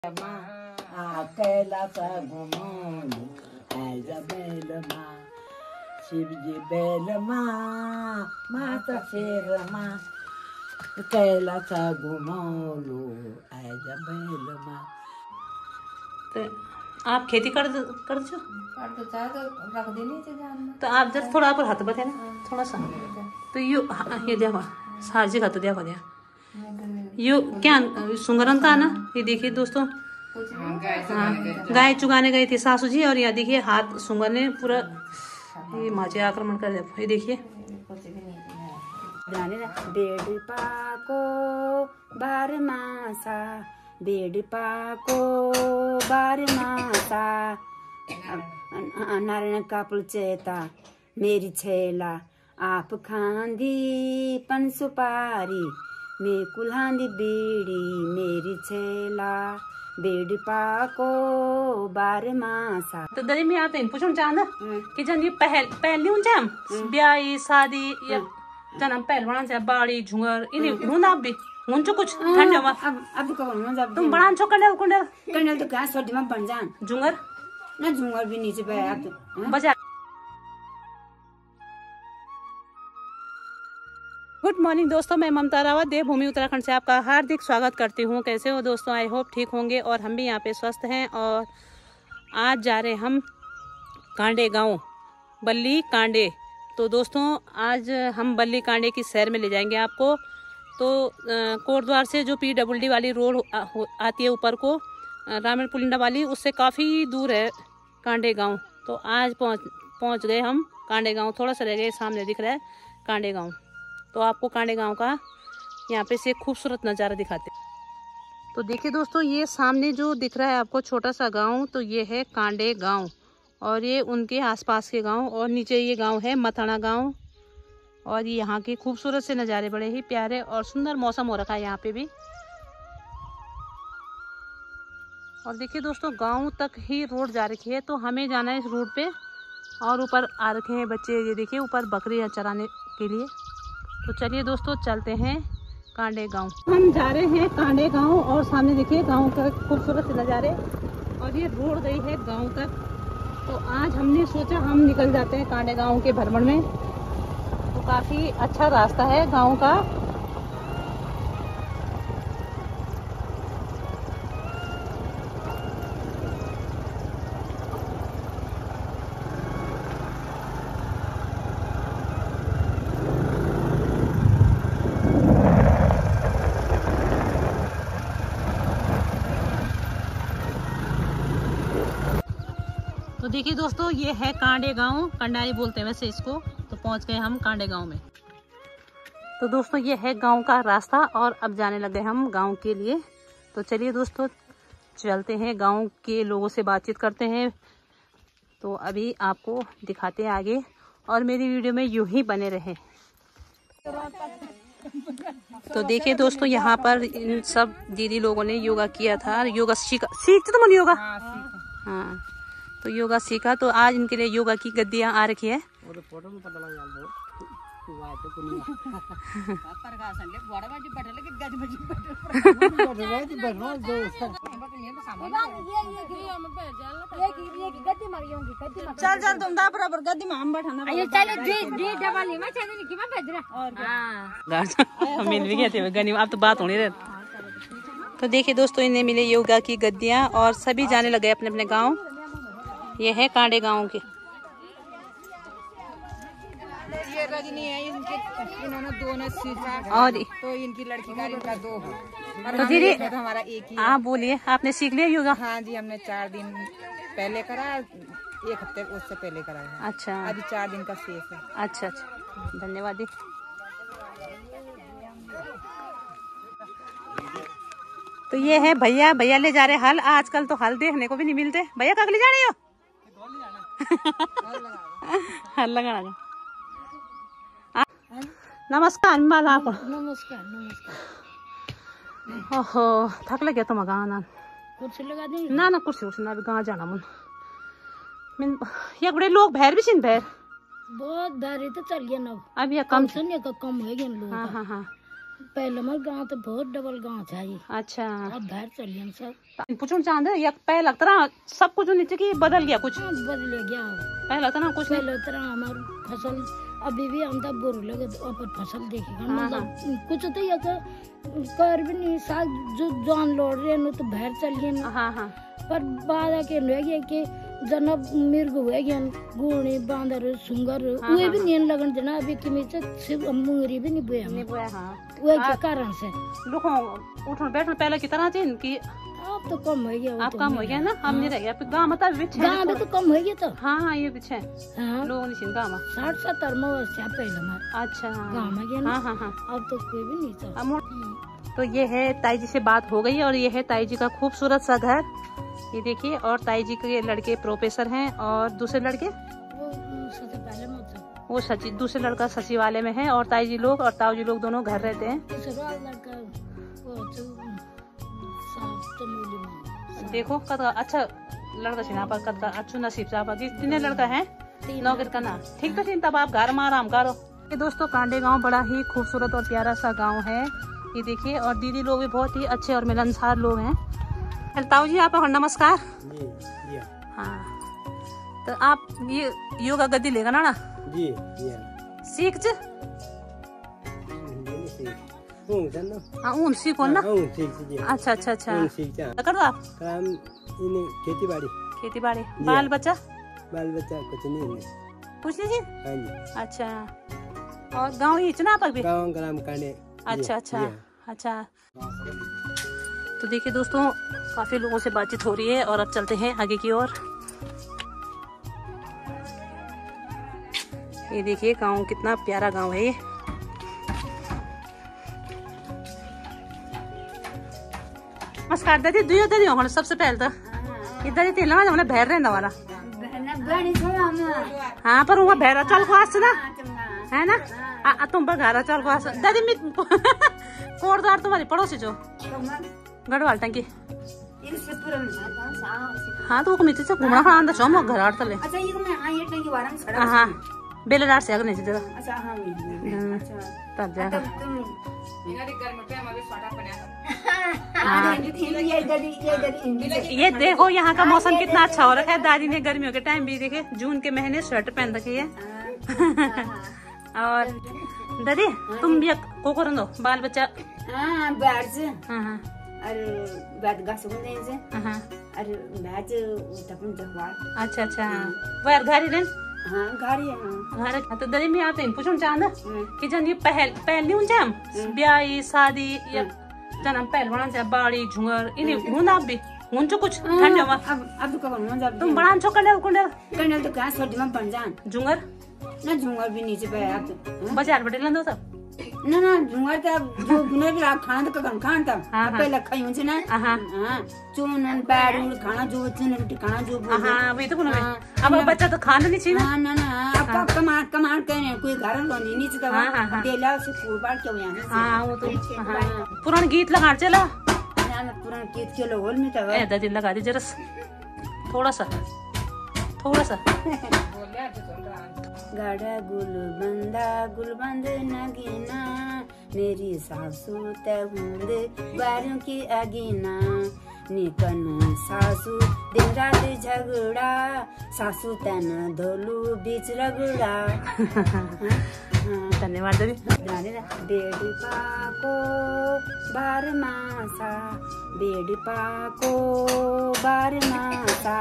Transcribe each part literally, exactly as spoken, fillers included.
कैलास घुमाउनु आइज बेलमा शिवजी बेलमा माता शेरमा कैलास घुमाउनु आइज बेलमा। तो आप खेती कर कर दो कर तो चाहे तो रख देनी चाहिए जान में। तो आप जब थोड़ा आप हाथ बताए ना थोड़ा सा तो यो हाँ, ये देखो सार्जी का तो देखो दिया यो क्या सुंगरन था ना। ये देखिए दोस्तों हाँ गाय चुगाने गई थी सासू जी और यहाँ देखिए हाथ सुंगर ने पूरा ये माचे आक्रमण कर दिया। ये देखिए बेड पाको बार मासा बेड पाको बार मासा नारायण का पुलचेता मेरी छेला आप खांदी पन सुपारी मैं कुल्हांदी बीड़ी मेरी छेला बेड पाको बार मासा। तो दरी में आते हैं पूछना चाहना कि जन ये पहल पहली उन जाम ब्याह शादी या जन हम पहल बना चाहे बाड़ी झुंगर इन्हें ढूंढ आप भी उन जो कुछ ठंड में अब अब कौन में जब तुम बड़ा छो कंडल कंडल कंडल तो क्या सर्दी में बन जान झुंगर ना झुंगर भी नीचे पे अब तो बजा। गुड मॉर्निंग दोस्तों, मैं ममता रावत देवभूमि उत्तराखंड से आपका हार्दिक स्वागत करती हूँ। कैसे हो दोस्तों? आई होप ठीक होंगे और हम भी यहाँ पे स्वस्थ हैं। और आज जा रहे हम कांडे गांव बल्ली कांडे। तो दोस्तों आज हम बल्ली कांडे की सैर में ले जाएंगे आपको। तो कोटद्वार से जो पी डब्ल्यू डी वाली रोड आती है ऊपर को रामण पुलिंडा वाली, उससे काफ़ी दूर है कांडे गाँव। तो आज पहुँच पहुँच गए हम कांडे गाँव। थोड़ा सा रह गए, सामने दिख रहा है कांडे गाँव। तो आपको कांडे गांव का यहाँ पे से खूबसूरत नज़ारा दिखाते। तो देखिए दोस्तों, ये सामने जो दिख रहा है आपको छोटा सा गांव, तो ये है कांडे गांव और ये उनके आसपास के गांव। और नीचे ये गांव है मथाना गांव। और ये यहाँ के खूबसूरत से नज़ारे बड़े ही प्यारे और सुंदर मौसम हो रखा है यहाँ पे भी। और देखिए दोस्तों, गाँव तक ही रोड जा रखी है, तो हमें जाना है इस रोड पे। और ऊपर आ रखे हैं बच्चे, ये देखिए ऊपर बकरी चराने के लिए। तो चलिए दोस्तों चलते हैं कांडे गांव। हम जा रहे हैं कांडे गांव और सामने देखिए गांव का खूबसूरत से नज़ारे। और ये रोड गई है गांव तक। तो आज हमने सोचा हम निकल जाते हैं कांडे गांव के भ्रमण में। तो काफ़ी अच्छा रास्ता है गांव का। तो देखिए दोस्तों, ये है कांडे गांव, कंडारी बोलते हैं वैसे इसको। तो पहुंच गए हम कांडे गांव में। तो दोस्तों ये है गांव का रास्ता और अब जाने लगे हम गांव के लिए। तो चलिए दोस्तों चलते हैं, गांव के लोगों से बातचीत करते हैं। तो अभी आपको दिखाते हैं आगे और मेरी वीडियो में यूं ही बने रहे। तो देखिए दोस्तों, यहाँ पर इन सब दीदी लोगों ने योगा किया था। योगा सीखा सीखते तो मन योगा हाँ तो योगा सीखा। तो आज इनके लिए योगा की गद्दियाँ आ रखी है। चल चल तुम दा बराबर गद्दी में हम बैठाना। मिल भी गए थे गनी, अब तो बात होनी रहे। तो देखिए दोस्तों, इन्हें मिले योगा की गद्दियाँ और सभी जाने लगे अपने अपने गाँव। ये है कांडे गांव के। ये रजनी है, इनके इन्होंने दो ने सीखा और तो इनकी लड़की का इनका दो है। तो दीदी तो हमारा एक ही। आप बोलिए, आपने सीख लिया योगा? हाँ जी, हमने चार दिन पहले करा, एक हफ्ते उससे पहले करा है। अच्छा, अभी चार दिन का शेष है। अच्छा अच्छा, धन्यवाद दी। तो ये है भैया, भैया ले जा रहे हल। आजकल तो हल देखने को भी नहीं मिलते। भैया कब ले जा रहे हो? हल लगाना। नमस्कार माला को। नमस्कार नमस्कार। ओहो थक लगे तुम गाना कुर्सी लगा दी ना ना कुर्सी कुर्सी ना गाँव जाना मन मिन या बड़े लोग भैर भी सिन भैर बहुत दारी तो चल गया ना। अब या कम सुनिए का कम हो गए लोग। हाँ हाँ हाँ पहले हमारे गाँव तो बहुत डबल गाँव था ये। अच्छा अब बाहर चलिए हम सब। पूछना चाहते या पहले तरह सब कुछ नीचे की बदल गया कुछ? हाँ, बदल गया। पहले तरह कुछ नहीं। पहले तरह हमारी फसल अभी भी हम तब बोर लगे तो अपन फसल देखेगा हाँ, मतलब कुछ तो ये कर भी नहीं साग जो जान लौट रहे न तो बाहर चलिए न। हाँ हाँ पर बाद आके रह गया कि जनब मिर्ग हुए गया गुणी बांदर सुंगर हाँ, वे हाँ, भी नहीं लगन देना अभी कि में सिर्फ मुंगरी भी नहीं बुए नहीं हम बुआ हाँ। वे के कारण से लुको उठन बैठन पहले की तरह थी कि अब तो कम हो गया। आप कम हो गया ना, हम नहीं रह गया गाँव में तब भी गाँव में तो कम हो गया तो हाँ हाँ ये पीछे हाँ लोग नहीं गाँव में साठ सत्तर में वर्षा पहले हमारे अच्छा गाँव में गया ना। हाँ हाँ हाँ अब तो कोई भी नहीं था। अमूल तो ये है ताई जी से बात हो गई और ये है ताई जी का खूबसूरत सा घर, ये देखिए। और ताई जी के लड़के प्रोफेसर हैं और दूसरे लड़के वो सबसे पहले मत वो सचिव दूसरे लड़का सचिवालय में है और ताई जी लोग और ताऊ जी लोग दोनों घर रहते हैं। दूसरा लड़का वो तो साफ चमोली में। देखो कद अच्छा लड़का छिना पर कद का अच्छू नसीब साहब तीन लड़का है नौकर का ना ठीक तो तब आप घर में आराम करो। ये दोस्तों कांडे गांव बड़ा ही खूबसूरत और प्यारा सा गांव है, ये देखिए। और दीदी लोग भी बहुत ही अच्छे और मिलनसार लोग हैं। ताऊ जी आप नमस्कार। जी जी हाँ तो आप ये योगा गद्दी लेगा ना ना जी जी सीख च हाँ ऊन सीखो ना। अच्छा अच्छा अच्छा कर दो आप काम इन खेती बाड़ी खेती बाड़ी बाल बच्चा बाल बच्चा कुछ नहीं है कुछ नहीं जी। हाँ जी अच्छा और गाँव ही चुना पर भी गाँव ग्राम कांडे। अच्छा अच्छा अच्छा तो देखिए दोस्तों काफी लोगों से बातचीत हो रही है और अब चलते हैं आगे की ओर। ये देखिए गांव कितना प्यारा गांव है ये। नमस्कार दादी दुयो दादी हो सबसे पहले तो ये दादी तेल ना हमने भैर रहने वाला हाँ पर वहाँ भैरा चल को आस ना है ना आ, आ, तुम बघारा चल को आस दादी मी कोटदार तुम्हारी पड़ोसी जो गढ़वाल टंकी हाँ तो वो नीचे से घूमना खड़ा अंदर चौम घर आड़ तले अच्छा ये मैं हां ये टंकी वारंग खड़ा हाँ बेलेदार से अगने जगह अच्छा हां अच्छा तब जाकर तुम मेरे घर में पे हमारे स्वाटा बनाया हाँ ये इधर इधर ये देखो यहाँ का मौसम कितना अच्छा हो रखा है। दादी ने गर्मियों के टाइम भी देखे जून के महीने स्वेटर पहन रखी है और दादी तुम भी को करो दो बाल बच्चा हाँ बैठ से हाँ हाँ अरे बैठ गा सुन दे से हाँ अरे बैठ तपन जवार अच्छा अच्छा वह घर ही रहन हाँ घर है घर तो दादी मैं आते हैं पूछना चाहना कि जन ये पहल पहल नहीं उनसे हम ब्याह शादी या जन हम पहल बना चाहे बाड़ी झुंगर इन्हें हूं आप भी हूं जो कुछ ठंडे में अब अब कब हो जब तुम बड़ा छो कंडल कुंडल कंडल तो कहाँ सर्दी में बन जान झुंगर ना झुंगर भी नीचे पे आप तो बाजार बटे लंदो सब ना ना झुंगर तो जो गुने भी आप खाना तो कौन खान तब पहले खाई उनसे ना हाँ हाँ चून पैर खाना जो चून रोटी खाना जो हाँ वही तो कुछ अब बच्चा तो खाना नहीं चाहिए ना ना ना अब कमार कमार कहने कोई घर लोनी नीचे तो डेला से फूल बाड़ क्यों यहाँ हाँ वो तो पुराना गीत लगा चला पुराना गीत के लोग में तो ए दादी लगा दी जरा थोड़ा सा थोड़ा सा गाड़ा गुल बंदा गुल बंद नगीना मेरी सासू तहुंद बारों की अगीना निकन सासू दिन रात झगड़ा सासू तन धोलू बीच रगड़ा। धन्यवाद दादी। बेड़ी पाको बार मासा बेड़ी पाको बार मासा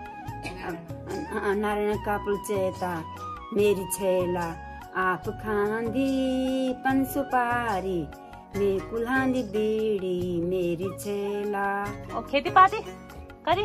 नारायण कापुल चेता मेरी छेला आप खांदी पन सुपारी मैं कुल्हांदी बीड़ी मेरी छेला। और खेती पाती करी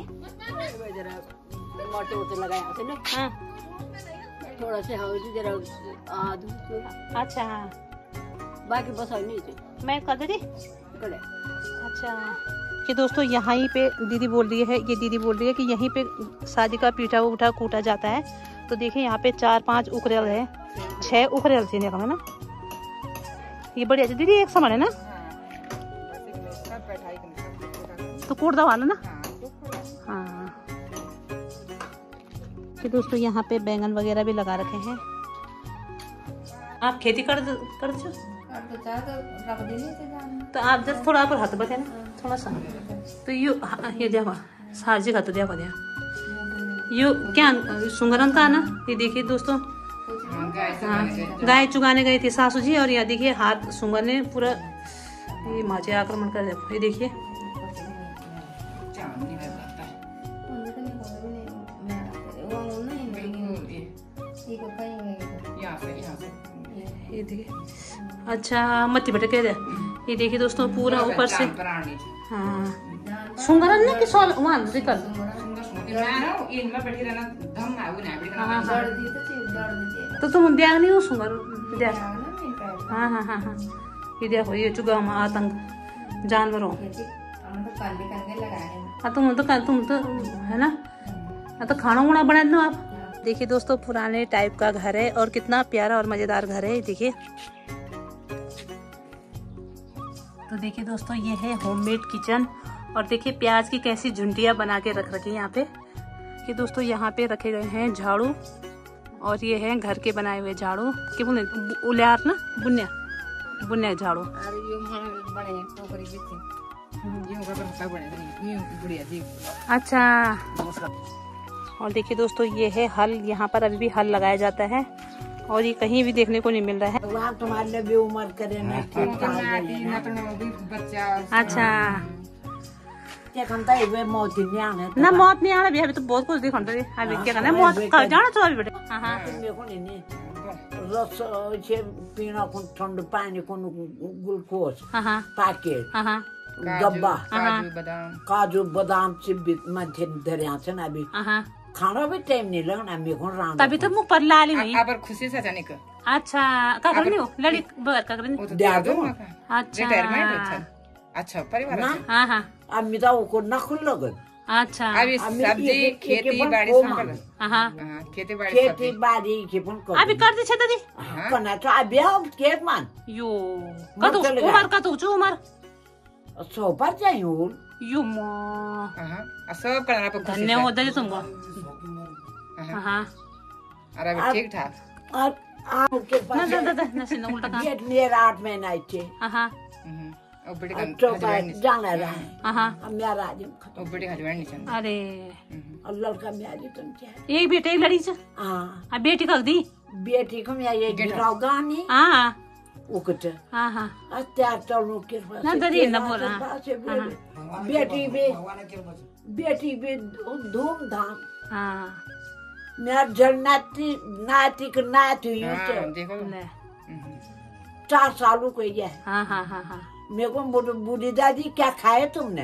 मोटे मोटे लगाया थे ना हाँ थोड़ा से हवा जरा आधु अच्छा बाकी बस नहीं थे मैं कर दी करे। अच्छा कि दोस्तों यहाँ ही पे दीदी बोल रही है ये दीदी बोल रही है कि यहीं पे शादी का पीठा उठा कूटा जाता है। तो देखिए यहाँ पे चार पांच उखरेल है छह उखरेल थी है ना ये बढ़िया दीदी एक समान है ना तो कूट दवा ना हाँ। कि दोस्तों यहाँ पे बैंगन वगैरह भी लगा रखे हैं। आप खेती कर कर दो तो आप जस्ट थोड़ा पर हाथ बता ना थोड़ा सा तो यू ये देखो साजी का तो देखो देखो यू क्या सुंगरन था ना ये देखिए दोस्तों हाँ गाय चुगाने गई थी सासू जी और यहाँ देखिए हाथ सुंगर ने पूरा ये माचे आक्रमण कर देखो ये देखिए ये देखिए अच्छा मत्ती बटे कह दे ये देखिए दोस्तों पूरा ऊपर से हाँ सुंगरन ने कि सोल वहाँ निकल तो तुम दिया नहीं हो सुंगर दिया हाँ हाँ हाँ हाँ ये देखो ये चुगा में आतंक जानवरों हाँ तुम तो तुम तो है ना हाँ तो खाना वाना बना दो आप। देखिए दोस्तों पुराने टाइप का घर है और कितना प्यारा और मजेदार घर है देखिए। तो देखिए दोस्तों ये है होममेड किचन और देखिए प्याज की कैसी झुंडियाँ बना के रख रखी है यहाँ पे। ये दोस्तों यहाँ पे रखे गए हैं झाड़ू और ये है घर के बनाए हुए झाड़ू क्या बोले उलियार ना बुनिया बुनिया झाड़ू। अच्छा और देखिए दोस्तों ये है हल यहाँ पर अभी भी हल लगाया जाता है और ये कहीं भी देखने को नहीं मिल रहा है। वहाँ तुम्हारे भी उम्र करे ना अच्छा मौत नहीं आने ना मौत नहीं आना भी अभी तो बहुत कुछ दिखा अभी क्या करना मौत जाना तो अभी बेटे रस पीना को ठंड पानी को ग्लूकोज पैकेट डब्बा काजू बादाम चिब्बित मान्छे धेरै छन् अभी खाना भी टाइम नहीं लगना मेरे को राम तभी तो मुंह पर लाली नहीं अब खुशी से जाने का अच्छा का करनी हो लड़ी बर का करनी दे दो अच्छा रिटायरमेंट अच्छा परिवार हां हां अब मिता को नखुल लगन अच्छा अभी सब्जी खेती बाड़ी संभाल हां खेती बाड़ी खेती बाड़ी के पण कर अभी कर दी छ दादी कना तो अभी अब खेत मान यो कतो उमर कतो छु उमर सौ पर चाहिए यो म हां सब करना पर धन्यवाद दादी तुमको हां अरे अभी ठीक ठाक और आपके पास ना दादा ना से उल्टा काम ये नियर आठ महीना थे हां ओ बेटी तो जाना रहा हां अब मेरा आज ओ बेटी हस्बैंड नहीं चल अरे और लड़का मेरी तुम क्या एक बेटे एक लड़ी छ हां अब बेटी कब दी बेटी को मैं ये गिराव गानी हां उकट हां हां अत्यार चलू के पास ना दादी ना बोला बेटी भी बेटी भी धूम धाम हां मेरा जन्नती नाती का नाती यूं देखो चार सालों को ये हाँ हाँ हाँ हाँ मेरे को बूढ़ी दादी क्या खाए तुमने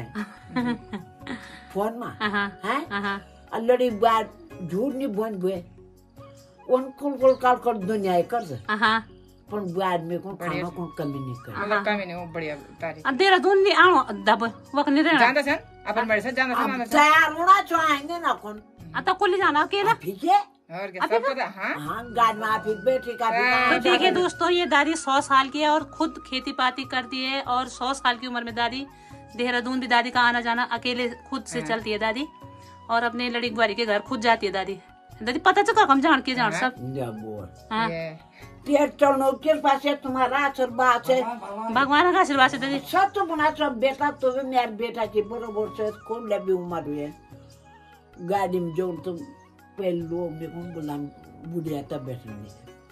फोन में हाँ हैं अल्लड़ी बार झूठ नहीं बोल बुए उन कुल कुल काल कर दुनिया कर से हाँ पर बाद में को खाना को कमी नहीं कर मतलब कमी नहीं वो बढ़िया तारीफ अब तेरा दून नहीं आओ दब वक्त नहीं रहना जानता सन अपन बड़े से जानता सन अब तैयार होना चाहेंगे ना कौन आता कुल जाना अकेला ठीक है और क्या सब पता हां हाँ गाड़ में आप बेटे का तो देखिए दोस्तों ये दादी सौ साल की है और खुद खेती पाती करती है और सौ साल की उम्र में दादी देहरादून भी दादी का आना जाना अकेले खुद से चलती है दादी और अपने लड़ी गुआरी के घर खुद जाती है दादी दादी पता चल हम जान के जान सब हाँ पेट चलनो के पास है तुम्हारा आशीर्वाद है भगवान का आशीर्वाद है दादी सब तो बना सब बेटा तो भी मेरा बेटा की बरोबर से कौन लंबी उम्र हुई है गाड़ी में जो तुम पहले लोग देखो बोला बुढ़िया तब बैठेंगे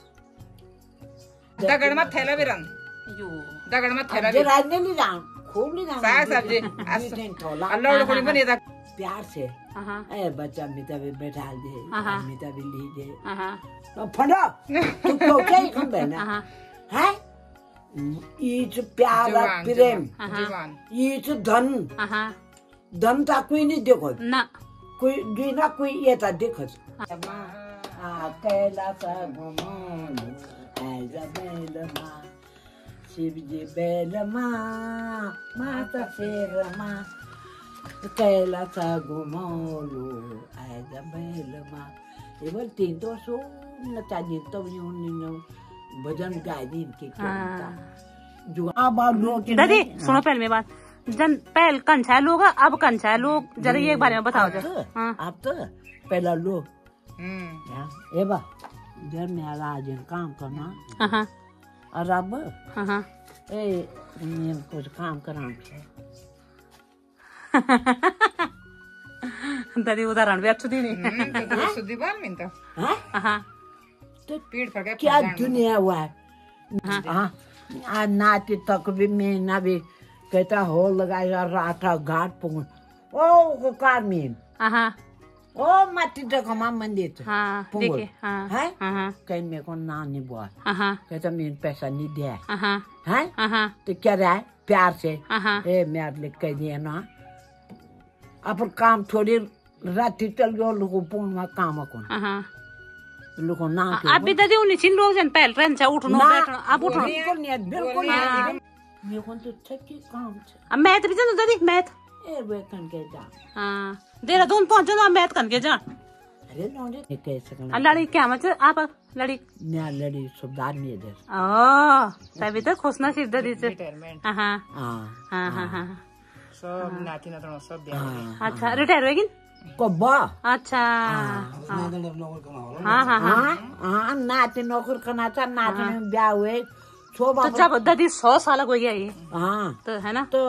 दगड़ में थैला भी रंग यो दगड़ में थैला भी जे राज नहीं जान खूब नहीं जान साग सब्जी अल्लाह को नहीं बने प्यार से हाँ ए बच्चा मिता भी बैठा दे हाँ। मिता भी ली दे हाँ तो फंडा तू तो क्या ही कम बहना हाँ है ये जो प्यार और प्रेम जुबान ये जो धन हाँ धन का कोई नहीं देखो ना कोई दुई ना कोई ये था देखो आ कैलाश घुमाउनु आइज बेलमा शिवजी बेलमा माता शेरमा कैलाश घुमाउनु आइज बेलमा ये बोल तीन तो सो न चाहिए तो नहीं भजन गाय दिन के जो अब लोग दादी सुनो पहले मेरी बात जन पहल कंछा लोग अब कंछा लोग जरा ये बारे में बताओ जरा हाँ अब तो पहला लोग हम्म ये बा जब मेरा आज काम करना हाँ और अब हाँ हाँ ए मैं कुछ काम कराऊं दादी उदाहरण भी अच्छी दी नहीं हाँ तो क्या दुनिया हुआ है। हाँ आज नाती तक भी मैं ना भी कहता हो लगाया राठा घाट पुंग ओ कारमीन हाँ ओ माटी जगह में मंदिर हाँ देखिए हाँ है हाँ कहीं मेरे को ना नहीं बुआ हाँ कहता मेरे पैसा नहीं दिया हाँ है हाँ तो क्या रहा है प्यार से हाँ ए मैं लिख कह दिया ना अपन काम थोड़ी रात चल गयो लोगों पुंग में काम कौन हाँ लोगों ना अब भी दादी उन्हीं छिन लोग जन पहल रहे हैं उठनो बैठनो अब उठनो बिल्कुल नहीं बिल्कुल नहीं मेरे को तो छक्की काम अब मैथ भी जानो दादी मैथ ए वे कन के जा हाँ देहरादून पहुंचो ना मैथ करके जा अरे लौंडे कैसे करना लड़ी क्या मतलब आप लड़ी मैं लड़ी सुधार नहीं दे ओ तभी तो खुश नसीब दादी से हाँ हाँ हाँ हाँ हाँ सब नाती नातों सब अच्छा रिटायर होगी को बा अच्छा हाँ हाँ हाँ हाँ हाँ नाती नौकर करना था नाती में ब्याह हुए तो जब दादी सौ साल हो गया ये हाँ तो है ना तो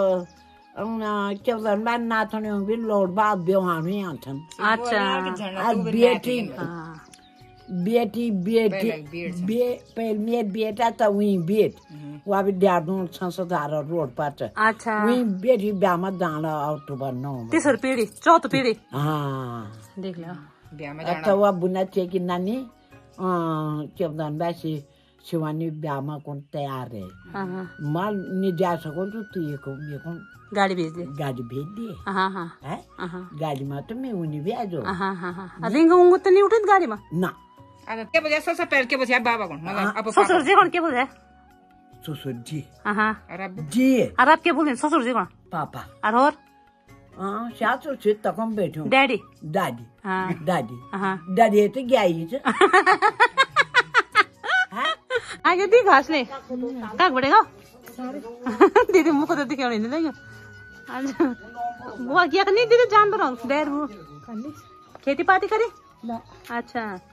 चौदह बार नाथने भी लोड बात बेवान ही आथन अच्छा बेटी बेटी बेटी बे पहले मेरे बेटा तो वही बेट वहाँ भी देहरादून संसदार रोड पर अच्छा वही बेटी ब्याह में जाना अक्टूबर नौ तीसरी पीढ़ी चौथी पीढ़ी हाँ देख लो ब्याह में तो वह बुना चाहिए कि नानी चौदह बार शिवानी ब्याह में कौन तैयार है माल नहीं जा सको तो तू ये को मेरे को गाड़ी भेज दे गाड़ी भेज दिए हाँ हाँ है गाड़ी में तो मैं उन्हीं भी आ जाओ हाँ हाँ हाँ रिंग उंग तो नहीं उठी गाड़ी में ना अगर क्या बजा सबसे पहले क्या बजा बाबा कौन मतलब अब ससुर जी कौन क्या बोले ससुर जी हाँ हाँ और अब जी और आप क्या बोले ससुर जी कौन पापा और और हाँ सासुर से तक हम बैठे हूँ डैडी दादी हाँ दादी हाँ दादी तो गया ही आगे दी घास ले काक बढ़ेगा दीदी मुँह को तो दिखे नहीं देंगे वो क्या नहीं दीदी जान रहा हूँ डेर वो खेती पाती करी अच्छा